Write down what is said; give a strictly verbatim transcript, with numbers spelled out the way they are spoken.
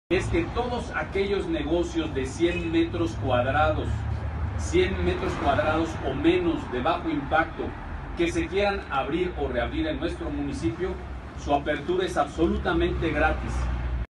es que todos aquellos negocios de cien metros cuadrados, cien metros cuadrados o menos de bajo impacto que se quieran abrir o reabrir en nuestro municipio, su apertura es absolutamente gratis.